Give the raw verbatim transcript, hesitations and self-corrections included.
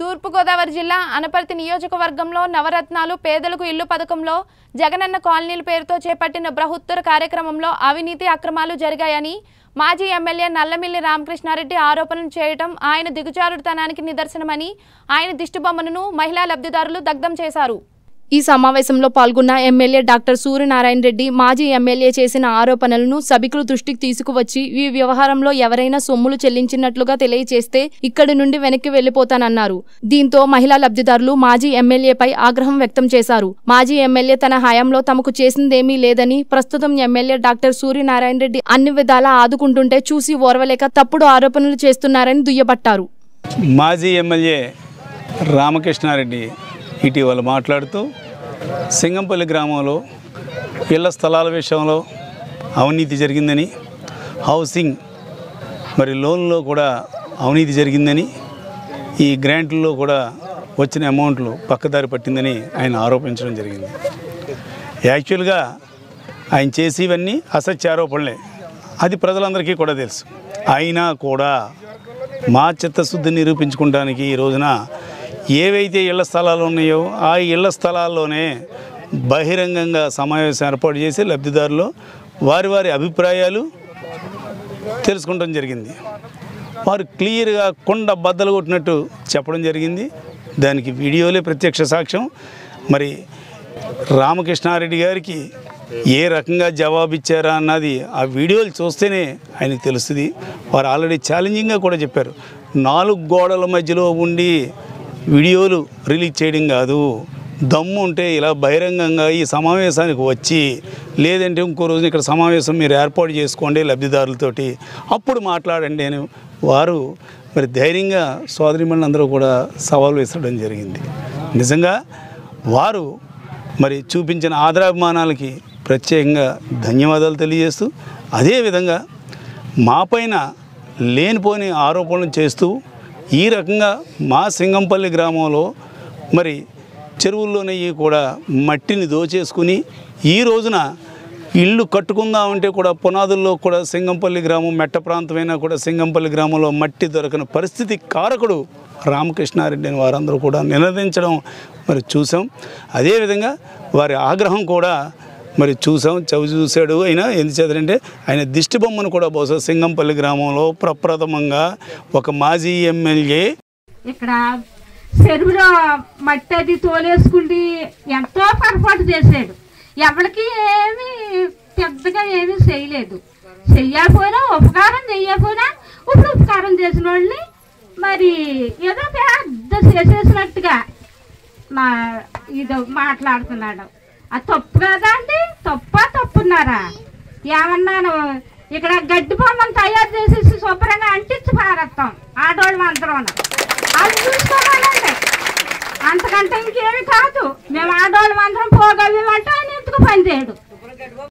తూర్పు గోదావరి జిల్లా అనపర్తి నియోజకవర్గంలో నవరత్నాలు పేదలకు ఇల్లు పథకంలో జగనన్న కాలనీల పేరుతో చేపట్టిన బృహత్తర కార్యక్రమంలో అవినీతి అక్రమాలు జరిగాయని మాజీ ఎమ్మెల్యే నల్లమిల్లి రామకృష్ణారెడ్డి ఆరోపణలు చేయడం ఆయన దిగజారుడుతనానికి నిదర్శనమని ఆయన దిష్టిబొమ్మను మహిళా లబ్ధిదారులు దగ్ధం చేశారు। ఈ సమావేశంలో పాల్గొన్న ఎమ్మెల్యే డాక్టర్ సూర్యనారాయణ రెడ్డి మాజీ ఎమ్మెల్యే చేసిన ఆరోపణలను సభికుల దృష్టికి తీసుకువచ్చి ఈ వ్యవహారంలో ఎవరైనా సొమ్ములు చెల్లించినట్లుగా తెలియజేస్తే ఇక్కడి నుండి వెనక్కి వెళ్లిపోతానన్నారు। దీంతో మహిళా లబ్ధిదారులు మాజీ ఎమ్మెల్యేపై ఆగ్రహం వ్యక్తం చేశారు। మాజీ ఎమ్మెల్యే తన హయాంలో తమకు చేసిందేమీ లేదని ప్రస్తుతం ఎమ్మెల్యే డాక్టర్ సూర్యనారాయణ రెడ్డి అన్ని విధాలా ఆదుకుంటుంటే చూసి ఓర్వలేక తప్పుడు ఆరోపణలు చేస్తున్నారని దుయ్యబట్టారు। మాజీ ఎమ్మెల్యే రామకృష్ణారెడ్డి ఇటీవల మాట్లాడుతూ సింగంపల్లి గ్రామంలో ఇళ్ల స్థలాల విషయంలో అవినీతి జరిగిందని, హౌసింగ్ మరి లోన్లో కూడా అవినీతి జరిగిందని, ఈ గ్రాంట్లలో కూడా వచ్చిన అమౌంట్లు పక్కదారి పట్టిందని ఆయన ఆరోపించడం జరిగింది। యాక్చువల్గా ఆయన చేసేవన్నీ అసత్య ఆరోపణలే, అది ప్రజలందరికీ కూడా తెలుసు। అయినా కూడా మా చిత్తశుద్ధి నిరూపించుకోవడానికి ఈ రోజున ఏవైతే ఇళ్ల స్థలాలు ఉన్నాయో ఆ ఇళ్ల స్థలాల్లోనే బహిరంగంగా సమావేశం ఏర్పాటు చేసి లబ్ధిదారులు వారి వారి అభిప్రాయాలు తెలుసుకోవడం జరిగింది। వారు క్లియర్గా కొండ బద్దలు కొట్టినట్టు చెప్పడం జరిగింది। దానికి వీడియోలే ప్రత్యక్ష సాక్ష్యం। మరి రామకృష్ణారెడ్డి గారికి ఏ రకంగా జవాబు ఇచ్చారా అన్నది ఆ వీడియోలు చూస్తేనే ఆయనకు తెలుస్తుంది। వారు ఆల్రెడీ ఛాలెంజింగ్గా కూడా చెప్పారు, నాలుగు గోడల మధ్యలో ఉండి వీడియోలు రిలీజ్ చేయడం కాదు, దమ్ము ఉంటే ఇలా బహిరంగంగా ఈ సమావేశానికి వచ్చి, లేదంటే ఇంకో రోజు ఇక్కడ సమావేశం మీరు ఏర్పాటు చేసుకోండి లబ్ధిదారులతోటి, అప్పుడు మాట్లాడండి అని వారు మరి ధైర్యంగా సోదరిమణులు అందరూ కూడా సవాల్ విసరడం జరిగింది। నిజంగా వారు మరి చూపించిన ఆదరాభిమానాలకి ప్రత్యేకంగా ధన్యవాదాలు తెలియజేస్తూ, అదేవిధంగా మాపైన లేనిపోని ఆరోపణలు చేస్తూ ఈ రకంగా మా సింగంపల్లి గ్రామంలో మరి చెరువుల్లోనే కూడా మట్టిని దోచేసుకుని ఈ రోజున ఇల్లు కట్టుకుందామంటే కూడా పునాదుల్లో కూడా సింగంపల్లి గ్రామం మెట్ట ప్రాంతమైనా కూడా సింగంపల్లి గ్రామంలో మట్టి దొరకని పరిస్థితి కారకుడు రామకృష్ణారెడ్డి అని వారందరూ కూడా నినదించడం మరి చూసాం। అదేవిధంగా వారి ఆగ్రహం కూడా మరి చూసాం, చవి చూశాడు। అయినా ఎందుచేతంటే ఆయన దిష్టి బొమ్మను కూడా బహుశా సింగంపల్లి గ్రామంలో ప్రప్రథమంగా ఒక మాజీ ఎమ్మెల్యే ఇక్కడ చెరువులో మట్టి అది తోలేసుకుండి ఎంతో పొరపాటు చేశాడు। ఎవరికి ఏమి పెద్దగా ఏమీ చేయలేదు, చెయ్యకపోయినా ఉపకారం చెయ్యకపోయినా ఇప్పుడు ఉపకారం చేసిన వాళ్ళని మరి ఏదో పెద్ద చేసేసినట్టుగా మా ఇది మాట్లాడుతున్నాడు। అది తప్పు కదా అండి? తప్ప తప్పున్నారా? ఏమన్నాను, ఇక్కడ గడ్డి బొమ్మను తయారు చేసేసి శుభ్రంగా అంటించి పారేస్తాం ఆడవాళ్ళు అందరం, అది చూసుకోవాలండి, అంతకంటే ఇంకేమి కాదు। మేము ఆడవాళ్ళు అందరం పోగలిమంటే ఆయన ఎందుకు పని చేయడు।